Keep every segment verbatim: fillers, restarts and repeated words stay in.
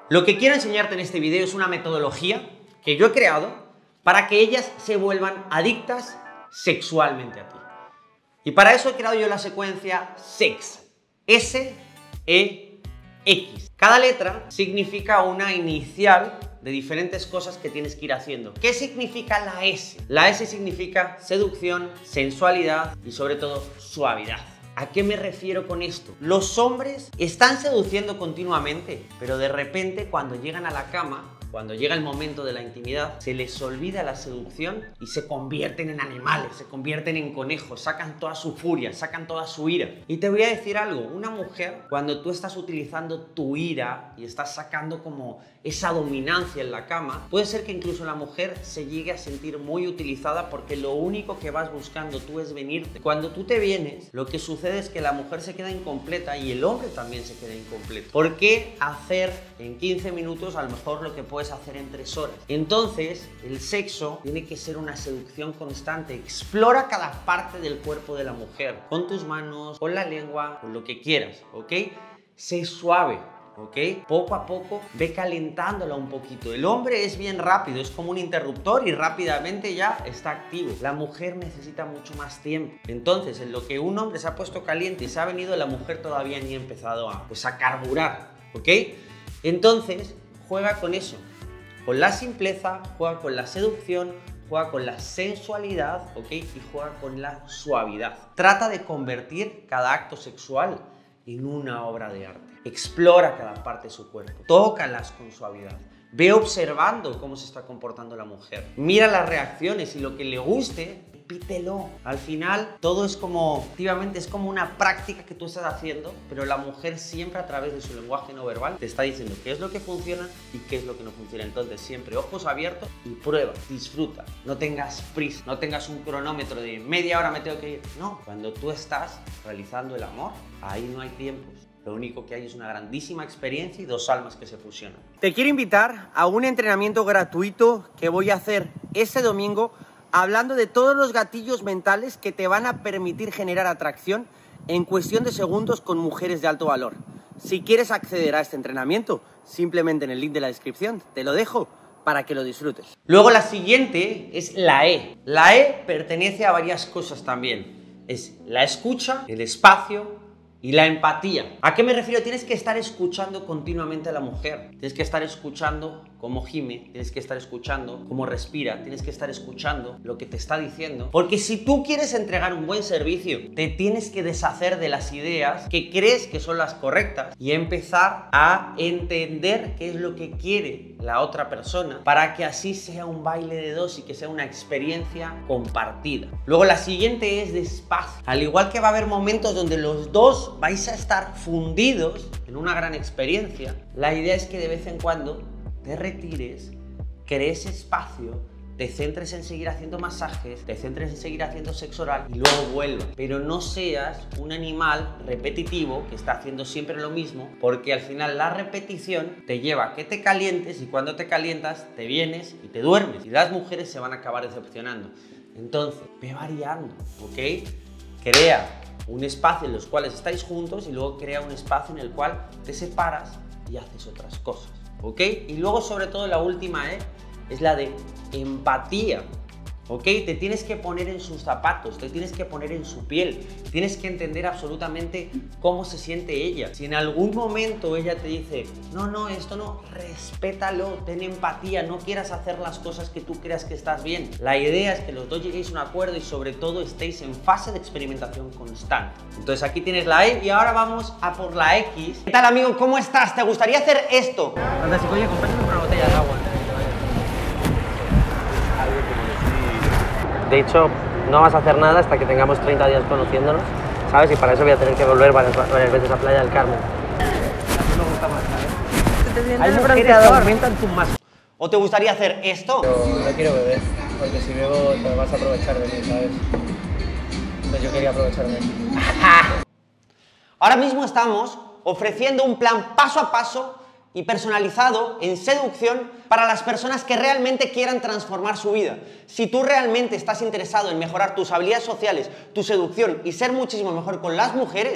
Lo que quiero enseñarte en este video es una metodología que yo he creado para que ellas se vuelvan adictas sexualmente a ti. Y para eso he creado yo la secuencia SEX. S E X. Cada letra significa una inicial de diferentes cosas que tienes que ir haciendo. ¿Qué significa la S? La S significa seducción, sensualidad y sobre todo suavidad. ¿A qué me refiero con esto? Los hombres están seduciendo continuamente, pero de repente cuando llegan a la cama, cuando llega el momento de la intimidad, se les olvida la seducción y se convierten en animales, se convierten en conejos, sacan toda su furia, sacan toda su ira. Y te voy a decir algo, una mujer, cuando tú estás utilizando tu ira y estás sacando como esa dominancia en la cama, puede ser que incluso la mujer se llegue a sentir muy utilizada porque lo único que vas buscando tú es venirte. Cuando tú te vienes, lo que sucede es que la mujer se queda incompleta y el hombre también se queda incompleto. ¿Por qué hacer en quince minutos a lo mejor lo que puede puedes hacer en tres horas? Entonces, el sexo tiene que ser una seducción constante. Explora cada parte del cuerpo de la mujer, con tus manos, con la lengua, con lo que quieras, ¿ok? Sé suave, ¿ok? Poco a poco ve calentándola un poquito. El hombre es bien rápido, es como un interruptor y rápidamente ya está activo. La mujer necesita mucho más tiempo. Entonces, en lo que un hombre se ha puesto caliente y se ha venido, la mujer todavía ni ha empezado a, pues, a carburar, ¿ok? Entonces, juega con eso, con la simpleza, juega con la seducción, juega con la sensualidad, ¿ok? Y juega con la suavidad. Trata de convertir cada acto sexual en una obra de arte. Explora cada parte de su cuerpo, tócalas con suavidad. Ve observando cómo se está comportando la mujer. Mira las reacciones y lo que le guste, repítelo. Al final, todo es como, activamente, es como una práctica que tú estás haciendo, pero la mujer siempre a través de su lenguaje no verbal te está diciendo qué es lo que funciona y qué es lo que no funciona. Entonces, siempre ojos abiertos y prueba, disfruta. No tengas prisa, no tengas un cronómetro de media hora me tengo que ir. No, cuando tú estás realizando el amor, ahí no hay tiempos. Lo único que hay es una grandísima experiencia y dos almas que se fusionan. Te quiero invitar a un entrenamiento gratuito que voy a hacer ese domingo, hablando de todos los gatillos mentales que te van a permitir generar atracción en cuestión de segundos con mujeres de alto valor. Si quieres acceder a este entrenamiento, simplemente en el link de la descripción te lo dejo para que lo disfrutes. Luego la siguiente es la E. La E pertenece a varias cosas también. Es la escucha, el espacio y la empatía. ¿A qué me refiero? Tienes que estar escuchando continuamente a la mujer. Tienes que estar escuchando cómo gime, tienes que estar escuchando cómo respira, tienes que estar escuchando lo que te está diciendo. Porque si tú quieres entregar un buen servicio, te tienes que deshacer de las ideas que crees que son las correctas y empezar a entender qué es lo que quiere la otra persona para que así sea un baile de dos y que sea una experiencia compartida. Luego la siguiente es despacio. Al igual que va a haber momentos donde los dos vais a estar fundidos en una gran experiencia, la idea es que de vez en cuando te retires, crees espacio, te centres en seguir haciendo masajes, te centres en seguir haciendo sexo oral y luego vuelvas. Pero no seas un animal repetitivo que está haciendo siempre lo mismo, porque al final la repetición te lleva a que te calientes y cuando te calientas te vienes y te duermes y las mujeres se van a acabar decepcionando. Entonces, ve variando, ¿ok? Crea un espacio en los cuales estáis juntos y luego crea un espacio en el cual te separas y haces otras cosas, ¿ok? Y luego, sobre todo, la última ¿eh? es la de empatía, ¿ok? Te tienes que poner en sus zapatos, te tienes que poner en su piel, tienes que entender absolutamente cómo se siente ella. Si en algún momento ella te dice, no, no, esto no, respétalo, ten empatía, no quieras hacer las cosas que tú creas que estás bien. La idea es que los dos lleguéis a un acuerdo y sobre todo estéis en fase de experimentación constante. Entonces aquí tienes la E y ahora vamos a por la X. ¿Qué tal, amigo? ¿Cómo estás? ¿Te gustaría hacer esto? Fantástico, oye, compárteme una botella de agua. De hecho, no vas a hacer nada hasta que tengamos treinta días conociéndonos, ¿sabes? Y para eso voy a tener que volver varias, varias veces a Playa del Carmen. Así me gusta más, ¿sabes? Hay mujeres que aumentan tu más. ¿O te gustaría hacer esto? Yo no quiero beber, porque si bebo te vas a aprovechar de mí, ¿sabes? Entonces yo quería aprovecharme de ti. Ahora mismo estamos ofreciendo un plan paso a paso y personalizado en seducción para las personas que realmente quieran transformar su vida. Si tú realmente estás interesado en mejorar tus habilidades sociales, tu seducción y ser muchísimo mejor con las mujeres,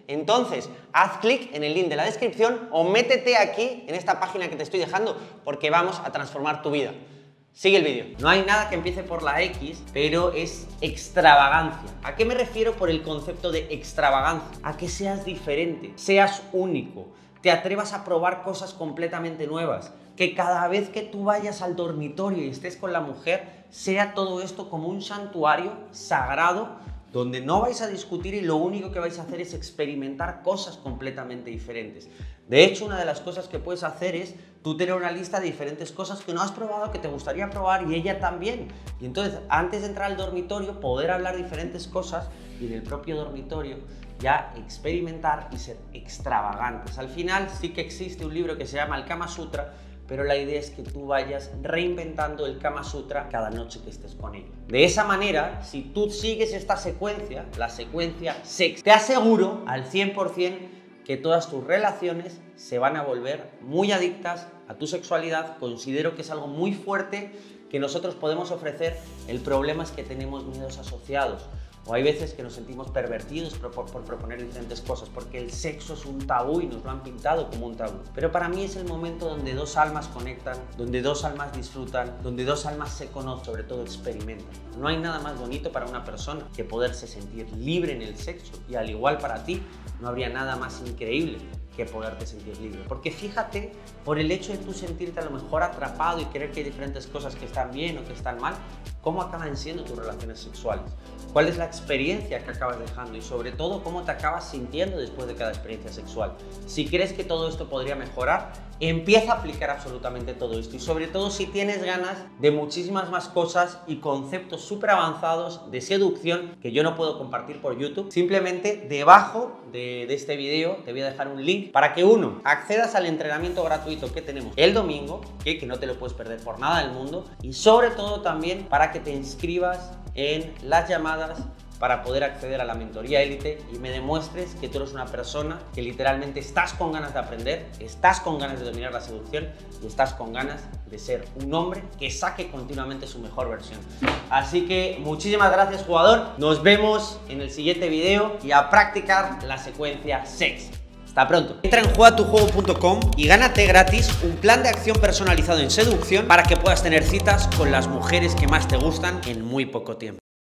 Entonces, haz clic en el link de la descripción o métete aquí en esta página que te estoy dejando porque vamos a transformar tu vida. Sigue el vídeo. No hay nada que empiece por la X, pero es extravagancia. ¿A qué me refiero por el concepto de extravagancia? A que seas diferente, seas único, te atrevas a probar cosas completamente nuevas, que cada vez que tú vayas al dormitorio y estés con la mujer, sea todo esto como un santuario sagrado donde no vais a discutir y lo único que vais a hacer es experimentar cosas completamente diferentes. De hecho, una de las cosas que puedes hacer es tú tener una lista de diferentes cosas que no has probado, que te gustaría probar y ella también. Y entonces, antes de entrar al dormitorio, poder hablar diferentes cosas y en el propio dormitorio ya experimentar y ser extravagantes. Al final sí que existe un libro que se llama el Kama Sutra, pero la idea es que tú vayas reinventando el Kama Sutra cada noche que estés con ella. De esa manera, si tú sigues esta secuencia, la secuencia sex, te aseguro al cien por cien que todas tus relaciones se van a volver muy adictas a tu sexualidad. Considero que es algo muy fuerte que nosotros podemos ofrecer. El problema es que tenemos miedos asociados. O hay veces que nos sentimos pervertidos por, por, por proponer diferentes cosas, porque el sexo es un tabú y nos lo han pintado como un tabú. Pero para mí es el momento donde dos almas conectan, donde dos almas disfrutan, donde dos almas se conocen, sobre todo experimentan. No hay nada más bonito para una persona que poderse sentir libre en el sexo, y al igual para ti, no habría nada más increíble que poderte sentir libre. Porque fíjate, por el hecho de tú sentirte a lo mejor atrapado y creer que hay diferentes cosas que están bien o que están mal, ¿cómo acaban siendo tus relaciones sexuales? ¿Cuál es la experiencia que acabas dejando? Y sobre todo, ¿cómo te acabas sintiendo después de cada experiencia sexual? Si crees que todo esto podría mejorar, empieza a aplicar absolutamente todo esto. Y sobre todo, si tienes ganas de muchísimas más cosas y conceptos súper avanzados de seducción que yo no puedo compartir por YouTube, simplemente debajo de, de este video te voy a dejar un link para que uno, accedas al entrenamiento gratuito que tenemos el domingo, que, que no te lo puedes perder por nada del mundo, y sobre todo también para que te inscribas en las llamadas para poder acceder a la mentoría élite y me demuestres que tú eres una persona que literalmente estás con ganas de aprender, estás con ganas de dominar la seducción y estás con ganas de ser un hombre que saque continuamente su mejor versión. Así que muchísimas gracias, jugador. Nos vemos en el siguiente video y a practicar la secuencia sex. Hasta pronto. Entra en juega tu juego punto com y gánate gratis un plan de acción personalizado en seducción para que puedas tener citas con las mujeres que más te gustan en muy poco tiempo.